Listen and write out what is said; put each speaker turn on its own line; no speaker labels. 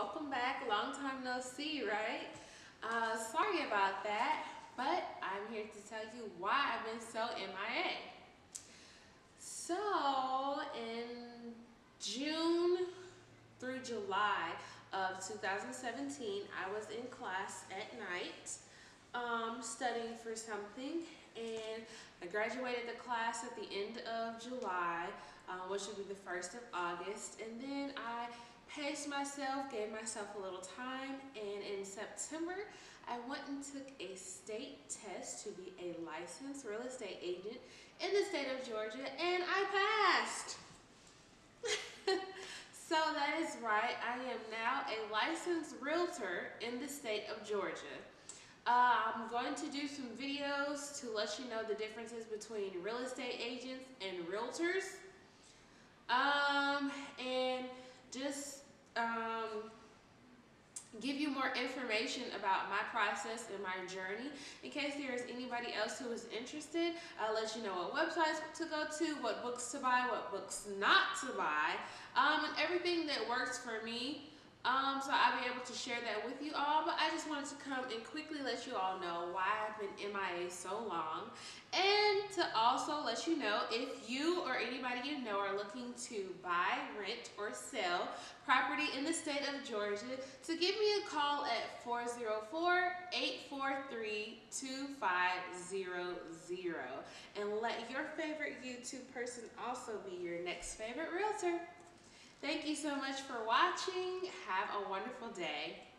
welcome back. Long time no see, right? Sorry about that, but I'm here to tell you why I've been so MIA. So, in June through July of 2017, I was in class at night studying for something, and I graduated the class at the end of July, which would be the 1st of August, and then I paced myself, gave myself a little time, and in September I went and took a state test to be a licensed real estate agent in the state of Georgia, and I passed. So that is right, I am now a licensed realtor in the state of Georgia. I'm going to do some videos to let you know the differences between real estate agents and realtors. And just give you more information about my process and my journey. In case there is anybody else who is interested, I'll let you know what websites to go to, what books to buy, what books not to buy, and everything that works for me. So I'll be able to share that with you all, but I just wanted to come and quickly let you all know why I've been MIA so long, and to also let you know if you or anybody you know are looking to buy, rent, or sell property in the state of Georgia, to give me a call at 404-843-2500 and let your favorite YouTube person also be your next favorite realtor. Thank you so much for watching. Have a wonderful day.